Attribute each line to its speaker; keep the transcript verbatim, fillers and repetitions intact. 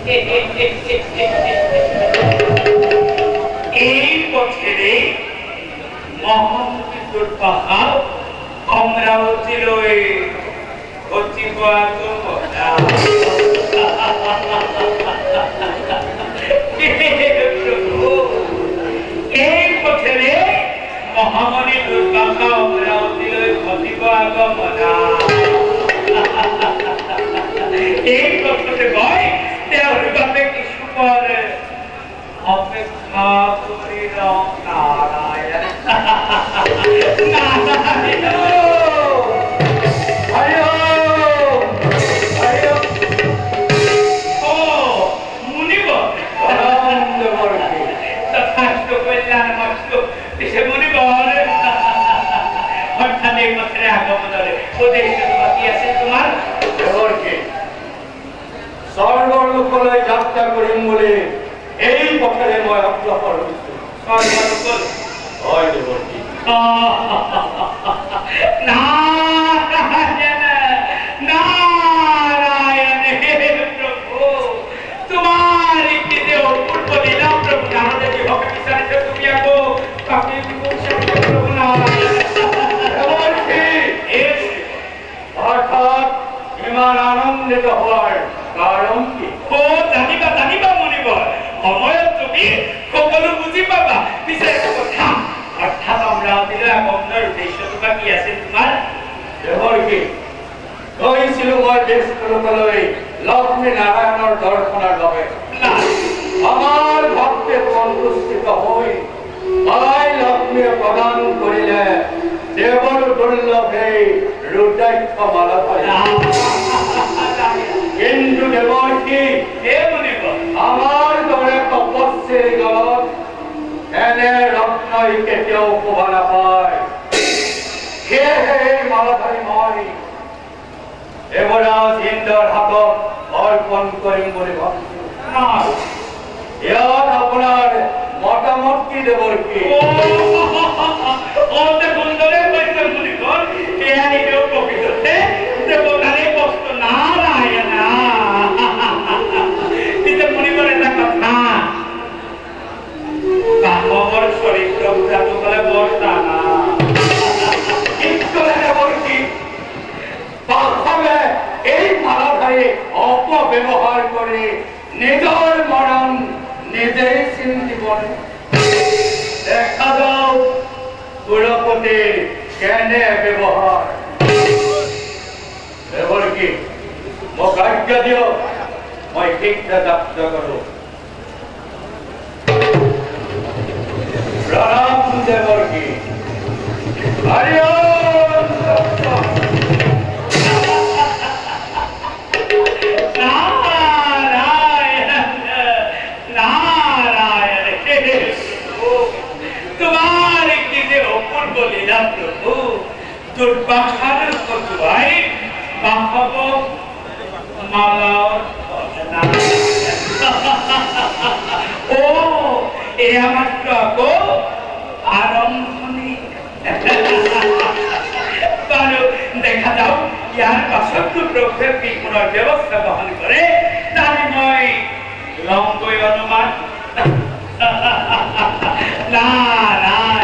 Speaker 1: এই পথেরে মহামতি দুর্বাহা অমরাবতীলৈ অতি পোৱাটো এই পথেৰে মহামণি দুৰ্বাহা অমৰাবতীলৈ ঘটিব আগমনা এই পথতে গৈ তেওঁৰ বাবে কিছুপৰ অপেক্ষা কৰি ৰং নাৰায়ণ নাৰায়ণ
Speaker 2: স্বৰ্গৰ লোকলৈ যাত্ৰা কৰিম বুলি এই পথেৰে মই অগ্ৰসৰ হৈছো। স্বৰ্গলোকলৈ হয় দেৱতী।
Speaker 1: নাৰায়ণ নাৰায়ণ হে প্ৰভু তোমাৰ কি যে অপূৰ্ব লীলা প্ৰভু জানতে যি হ'ব বিচাৰিছে তুমি আকৌ কাকে প্ৰভু নাৰায়ণ
Speaker 2: অৰ্থাৎ ইমান আনন্দিত হোৱাৰ কাৰণ কি?
Speaker 1: অ জানিবা জানিবা মনিবৰ সময়ত তুমি সকলো বুজি পাবা। পিছে কথা অৰ্থাৎ অমৰাৱতীলৈ আগমনৰ উদ্দেশ্যটো বা কি আছিল তোমাৰ?
Speaker 2: দেৱকী গৈছিলো মই দেশলৈ লক্ষ্মী নাৰায়ণৰ দৰ্শনৰ বাবে। আমাৰ ভক্তে সন্তুষ্টিত হৈ তাই লক্ষ্মীয়ে প্ৰদান কৰিলে দেৱৰ দুৰ্লভে ৰুদ্ৰাক্ষ মালাধাৰী। কিন্তু দেৱকী আমাৰ দৰে তপস্বীৰ গলত এনে ৰত্নই কেতিয়াও শোভা নাপায়। সেয়েহে এই মালাধাৰী মই দেৱৰাজ ইন্দ্ৰৰ হাতত অৰ্পণ কৰিম বুলি ভাবিছো। ইয়াত আপোনাৰ মতামত কি দেৱকী? অপব্যৱহাৰ কৰি নিজৰ মৰণ নিজেই চিন্তিব। দেখা যাওক গুৰুপতিৰ কেনে ব্যৱহাৰ। দেৱকী মোক আজ্ঞা দিয়ক মই শীঘ্ৰে যাত্ৰা কৰো। প্ৰণাম দেৱকী। হৰি ওম।
Speaker 1: দুৰ্বাসাৰ কটুৱাই বাহব মালাৰ অ এয়া মাত্ৰ আকৌ আৰম্ভণি। বাৰু দেখা যাওক ইয়াৰ পাছতো প্ৰভুৱে বিপুলৰ ব্যৱস্থা গ্ৰহণ কৰে তাৰে মই লংগৈ অনুমান। না না